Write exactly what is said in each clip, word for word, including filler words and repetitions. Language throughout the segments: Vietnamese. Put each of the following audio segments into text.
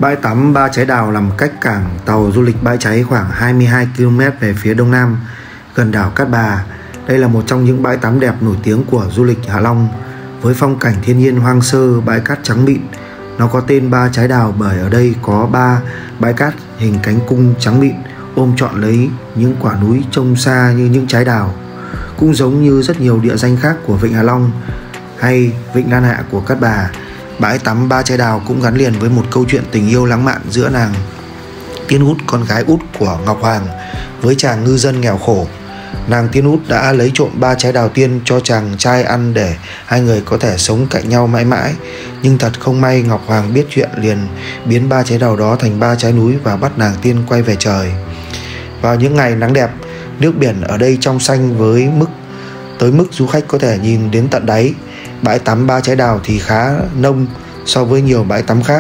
Bãi tắm Ba Trái Đào nằm cách cảng tàu du lịch Bãi Cháy khoảng hai mươi hai ki lô mét về phía đông nam, gần đảo Cát Bà. Đây là một trong những bãi tắm đẹp nổi tiếng của du lịch Hạ Long. Với phong cảnh thiên nhiên hoang sơ, bãi cát trắng mịn. Nó có tên Ba Trái Đào bởi ở đây có ba bãi cát hình cánh cung trắng mịn ôm trọn lấy những quả núi trông xa như những trái đào. Cũng giống như rất nhiều địa danh khác của Vịnh Hạ Long hay Vịnh Lan Hạ của Cát Bà, bãi tắm Ba Trái Đào cũng gắn liền với một câu chuyện tình yêu lãng mạn giữa nàng Tiên Út, con gái út của Ngọc Hoàng, với chàng ngư dân nghèo khổ. Nàng Tiên Út đã lấy trộm ba trái đào tiên cho chàng trai ăn để hai người có thể sống cạnh nhau mãi mãi. Nhưng thật không may, Ngọc Hoàng biết chuyện liền biến ba trái đào đó thành ba trái núi và bắt nàng tiên quay về trời. Vào những ngày nắng đẹp, nước biển ở đây trong xanh với mức tới mức du khách có thể nhìn đến tận đáy. Bãi tắm Ba Trái Đào thì khá nông so với nhiều bãi tắm khác.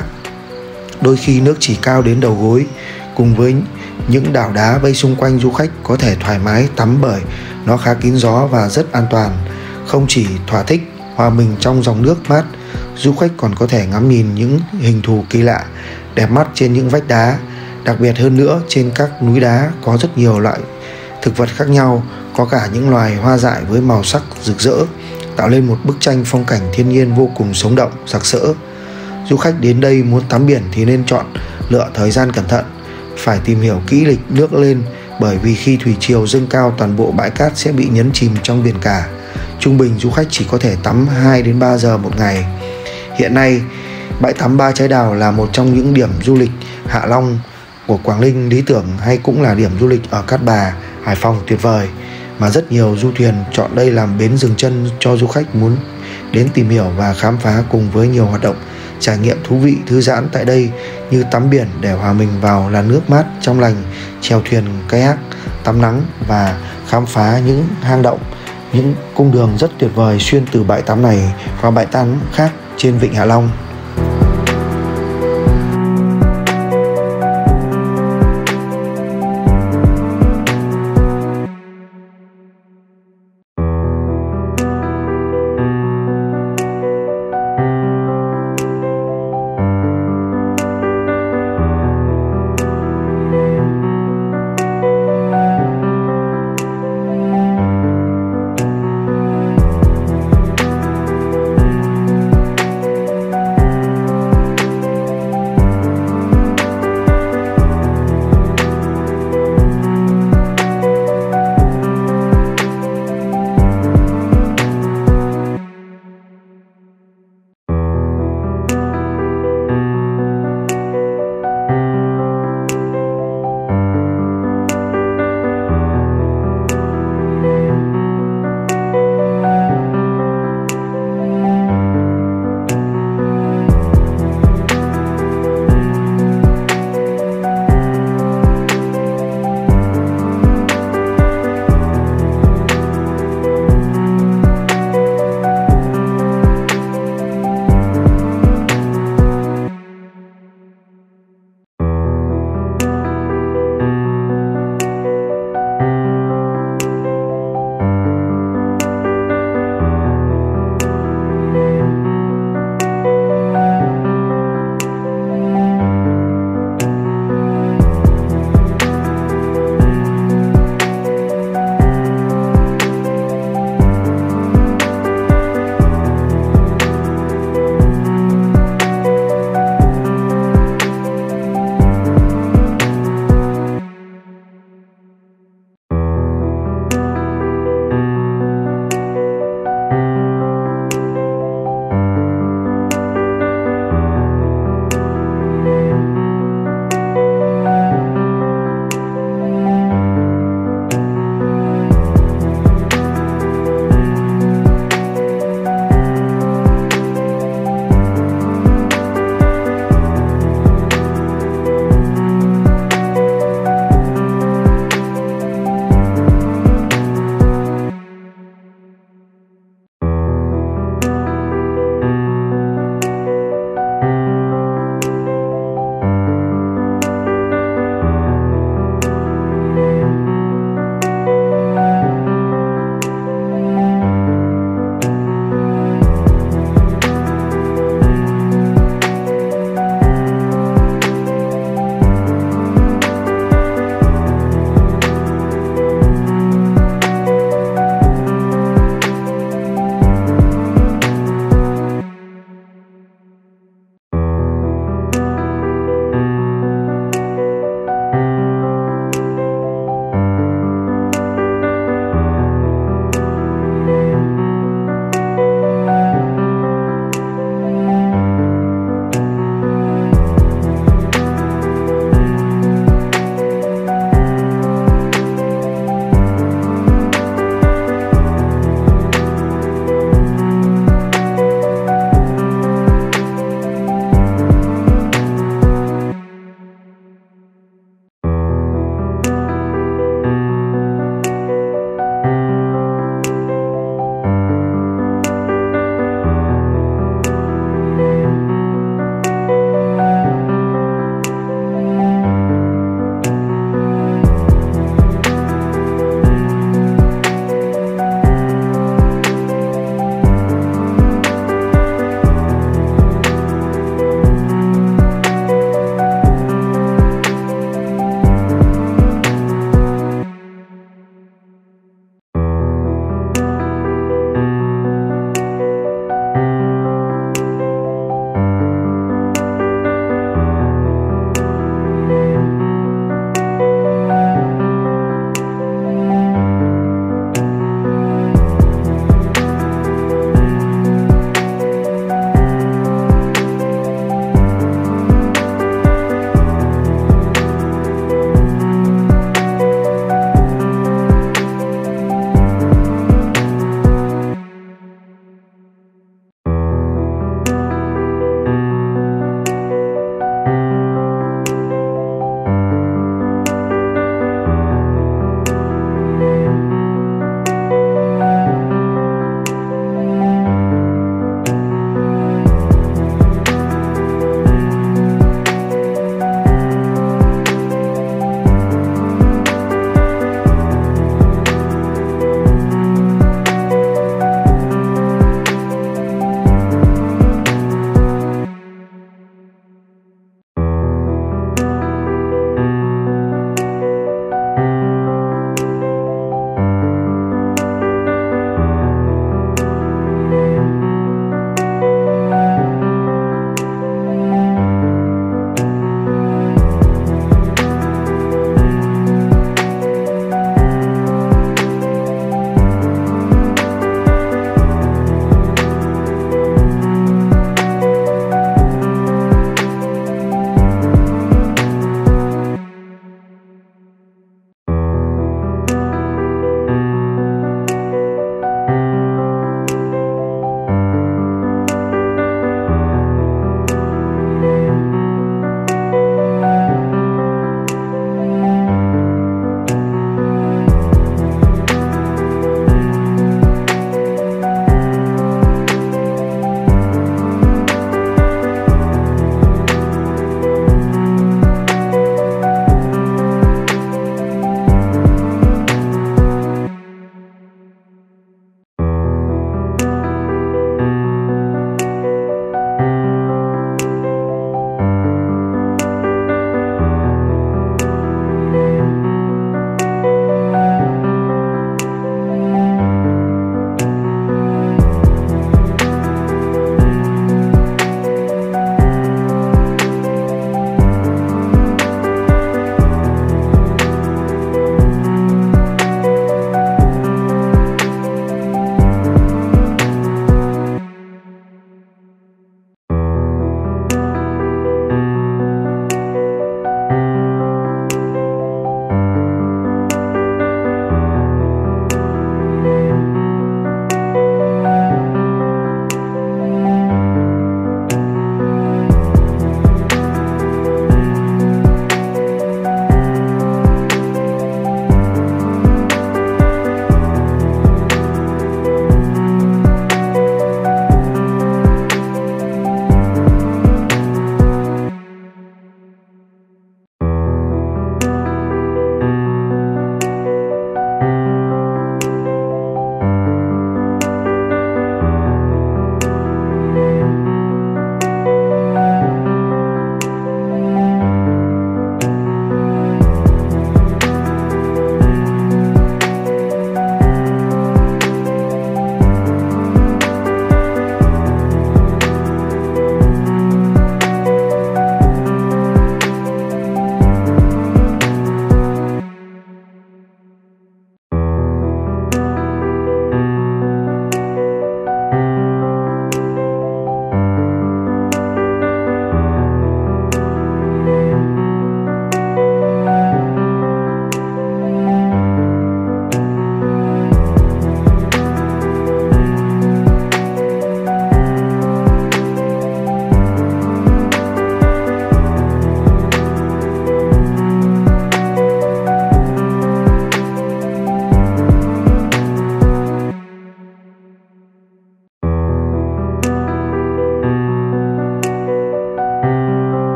Đôi khi nước chỉ cao đến đầu gối, cùng với những đảo đá vây xung quanh, du khách có thể thoải mái tắm bởi nó khá kín gió và rất an toàn. Không chỉ thỏa thích hòa mình trong dòng nước mát, du khách còn có thể ngắm nhìn những hình thù kỳ lạ, đẹp mắt trên những vách đá. Đặc biệt hơn nữa, trên các núi đá có rất nhiều loại thực vật khác nhau, có cả những loài hoa dại với màu sắc rực rỡ, tạo lên một bức tranh phong cảnh thiên nhiên vô cùng sống động, sặc sỡ. Du khách đến đây muốn tắm biển thì nên chọn lựa thời gian cẩn thận, phải tìm hiểu kỹ lịch nước lên, bởi vì khi thủy triều dâng cao, toàn bộ bãi cát sẽ bị nhấn chìm trong biển cả. Trung bình du khách chỉ có thể tắm hai đến ba giờ một ngày. Hiện nay, bãi tắm Ba Trái Đào là một trong những điểm du lịch Hạ Long của Quảng Ninh lý tưởng, hay cũng là điểm du lịch ở Cát Bà, Hải Phòng tuyệt vời, mà rất nhiều du thuyền chọn đây làm bến dừng chân cho du khách muốn đến tìm hiểu và khám phá, cùng với nhiều hoạt động trải nghiệm thú vị thư giãn tại đây như tắm biển để hòa mình vào làn nước mát trong lành, chèo thuyền kayak, tắm nắng và khám phá những hang động, những cung đường rất tuyệt vời xuyên từ bãi tắm này qua bãi tắm khác trên Vịnh Hạ Long.